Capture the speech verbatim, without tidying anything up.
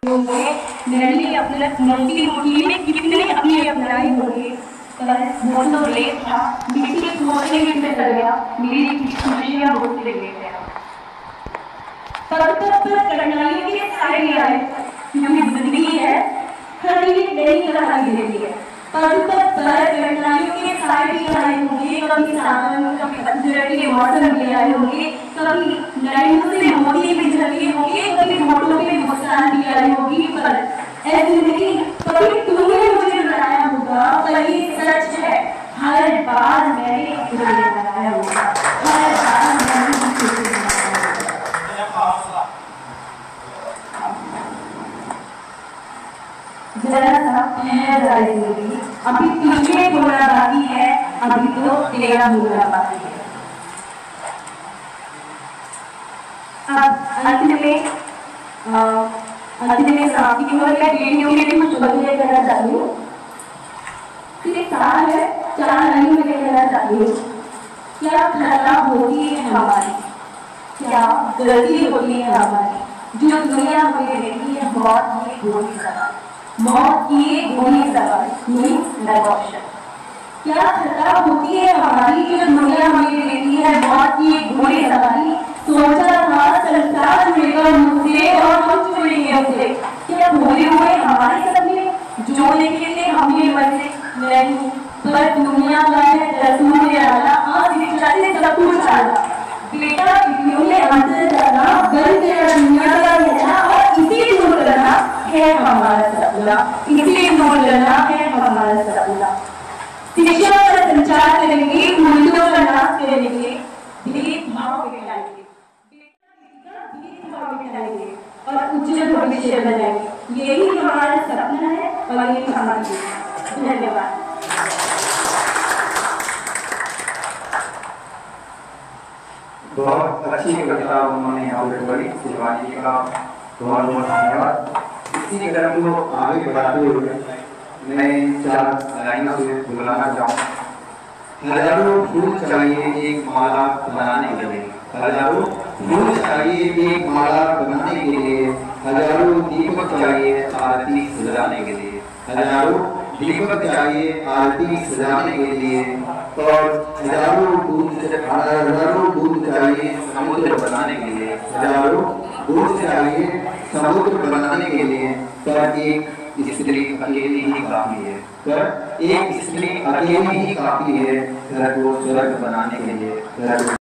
होंगे, मैंने अपने मल्टी रोटी में कितने अपने अपनाई होंगे। पर वो तो लेट था, मिट्टी खोदने में चल गया, मेरी खुशियाँ बोलते ले गया। पत्थर पर करनालियों के साइड आए, क्योंकि जिंदगी है, हर एक नई कहानी देती है। पत्थर पर करनालियों के साइड आए होंगे, कभी सावन, कभी पतझड़ के मौसम भी आए होंगे, कभी लाइनों से मोती भी झलके होंगे, कभी होठों पे मुस्कान भी आई होगी। पर ऐ जिंदगी, कभी तुमने मुझे रुलाया होगा, पर ये सच है, हर बार मैंने तुझे रुलाया होगा, हर बार मैंने तुझे रुलाया होगा। जरा सा ठहर जा जिंदगी, अभी तुझे बोलना बाकी है, अभी तो तेरा बोलना बाकी है। अब अंत में अंत में समाप्ति की ओर मैं वीडियो के लिए कुछ बंदे करना चाहती हूँ। सिर्फ साल है, चार लाइनों में कहना चाहती हूँ। क्या खता होती है हमारी, क्या गलती होती है हमारी, जो दुनिया हमें देती है मौत की गोली सवार, मौत की गोली सवार, मीन्स नेगोशिएशन। क्या खता होती है हमारी, जो दुनिया हमें देती है मौत की गोली सवारी। सोचा था संसार जुड़ेगा मुझसे और हम जुड़ेंगे उनसे, क्या भूले हुए हमारे सपने जो देखे थे हमने मन से नहीं, पर दुनिया का है रसूल आला, हाँ शिक्षा से सब कुछ आला। बेटा वीडियो में अंतर करना, बन तेरा दुनिया का रहना, और इसे दूर करना है हमारा सपना, इसे दूर करना है हमारा सपना। शिक्षा का संचार करेंगे, मूल्यों का नाश करेंगे, भेदभाव मिटाएंगे और उज्जवल भविष्य बनाएंगे। यही हमारा सपना है और यही हमारी। धन्यवाद। बहुत अच्छी कविता उन्होंने यहाँ पे पढ़ी, शिवाजी का बहुत बहुत धन्यवाद। इसी क्रम को आगे बढ़ाते हुए मैं चार लाइनों से बुलाना चाहूँ। हजारों फूल चाहिए एक माला बनाने के लिए, हजारों फूल चाहिए एक माला बनाने के लिए, हजारों दीपक चाहिए आरती सजाने के लिए, हजारों दीपक चाहिए आरती सजाने के लिए, और हजारों दूध हजारों दूध चाहिए समुद्र बनाने के लिए, हजारों दूध चाहिए समुद्र बनाने के लिए। पर एक स्त्री अकेली ही काफी है, पर एक स्त्री अकेली ही काफी है घर को स्वर्ग बनाने के लिए।